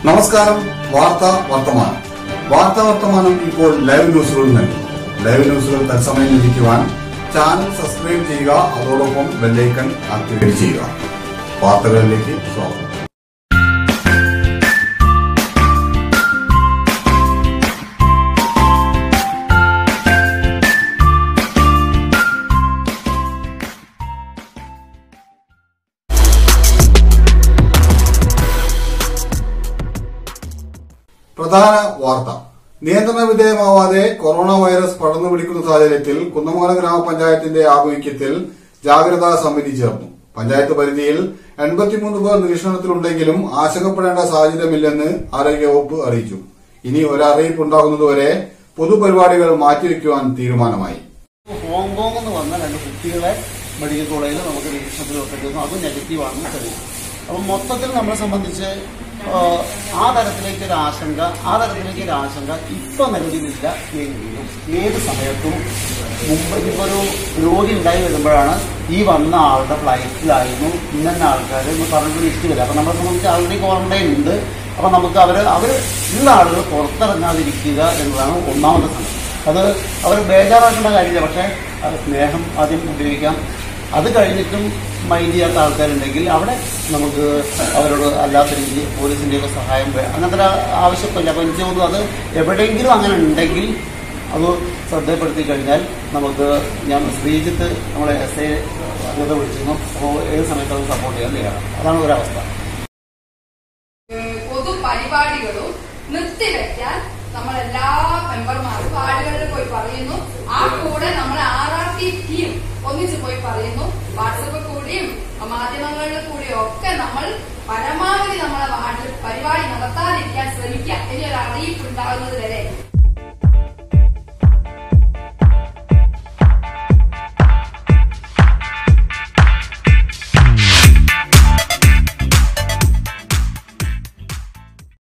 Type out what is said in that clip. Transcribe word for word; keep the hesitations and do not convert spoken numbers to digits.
നമസ്കാരം. വാർത്താ വർത്തമാനം. വാർത്താ വർത്തമാനം ഇപ്പോൾ ലൈവ് ന്യൂസുകൾ നൽകും. ലൈവ് ന്യൂസുകൾ തത്സമയം ലഭിക്കുവാൻ ചാനൽ സബ്സ്ക്രൈബ് ചെയ്യുക. അതോടൊപ്പം ബെല്ലൈക്കൺ ആക്ടിവേറ്റ് ചെയ്യുക. വാർത്തകളിലേക്ക് സ്വാഗതം. പ്രധാന വാർത്ത. നിയന്ത്രണ വിധേയമാവാതെ കൊറോണ വൈറസ് പടർന്നു പിടിക്കുന്ന സാഹചര്യത്തിൽ കുന്നമംഗലം ഗ്രാമപഞ്ചായത്തിന്റെ ആഭിമുഖ്യത്തിൽ ജാഗ്രതാ സമിതി ചേർന്നു. പഞ്ചായത്ത് പരിധിയിൽ എൺപത്തിമൂന്ന് പേർ നിരീക്ഷണത്തിലുണ്ടെങ്കിലും ആശങ്കപ്പെടേണ്ട സാഹചര്യമില്ലെന്ന് ആരോഗ്യവകുപ്പ് അറിയിച്ചു. ഇനി ഒരറിയിപ്പ് ഉണ്ടാകുന്നതുവരെ പൊതുപരിപാടികൾ മാറ്റിവെക്കുവാൻ തീരുമാനമായി. ഹോങ്കോങ്ങിൽ നിന്ന് വന്ന രണ്ട് കുട്ടികളെ മെഡിക്കൽ കോളേജിൽ നമുക്ക് നിരീക്ഷണത്തിൽ വെക്കേണ്ടിരുന്നു. അത് നെഗറ്റീവാണെന്ന് തെളിയും. അപ്പം മൊത്തത്തിൽ നമ്മളെ സംബന്ധിച്ച് ആ തരത്തിലേക്ക് ഒരു ആശങ്ക ആ തരത്തിലേക്ക് ഒരു ആശങ്ക ഇപ്പൊ നിലവിലില്ല എങ്കിലും ഏത് സമയത്തും മുമ്പ് ഇപ്പോൾ ഒരു രോഗി ഉണ്ടായി വരുമ്പോഴാണ് ഈ വന്ന ആളുടെ ഫ്ലൈറ്റിലായിരുന്നു ഇന്ന ആൾക്കാർ എന്ന് പറഞ്ഞിട്ട് ലിസ്റ്റ് വരിക. അപ്പൊ നമ്മളെ സംബന്ധിച്ച് ആൾറെഡി ക്വാറന്റൈൻ ഉണ്ട്. അപ്പൊ നമുക്ക് അവർ അവർ ഉള്ള ആളുകൾ പുറത്തിറങ്ങാതിരിക്കുക എന്നതാണ് ഒന്നാമത്തെ സംഗതി. അത് അവർ ബേജാറാക്കേണ്ട കാര്യമില്ല. പക്ഷെ സ്നേഹം ആദ്യം ഉപയോഗിക്കാം. അത് കഴിഞ്ഞിട്ടും മൈൻഡ് ചെയ്യാത്ത ആൾക്കാരുണ്ടെങ്കിൽ അവിടെ നമുക്ക് അവരോട് അല്ലാത്ത രീതിയിൽ പോലീസിൻ്റെയൊക്കെ സഹായം അങ്ങനത്തെ ആവശ്യമില്ല. അപ്പോൾ എനിക്ക് തോന്നുന്നു അത് എവിടെയെങ്കിലും അങ്ങനെ ഉണ്ടെങ്കിൽ അത് ശ്രദ്ധപ്പെടുത്തി കഴിഞ്ഞാൽ നമുക്ക് ഞാൻ ശ്രീജിത്ത് നമ്മളെ എസ് ഐ അങ്ങനത്തെ വിളിച്ചിരുന്നു. അപ്പോൾ ഏത് സമയത്ത് അത് സപ്പോർട്ട് ചെയ്യാൻ തയ്യാറാണ്. അതാണ് ഒരവസ്ഥ. പൊതുപരിപാടികളും നിർത്തിവെക്കാൻ നമ്മളെല്ലാ മെമ്പർമാരും വാർഡുകളിൽ പോയി പറയുന്നു. ആ കൂടെ നമ്മൾ ആർ ആർ ടി ടീം ഒന്നിച്ച് പോയി പറയുന്നു. വാട്സപ്പ് കൂടിയും മാധ്യമങ്ങളിൽ കൂടിയും ഒക്കെ നമ്മൾ പരമാവധി നമ്മളെ വാർഡിൽ പരിപാടി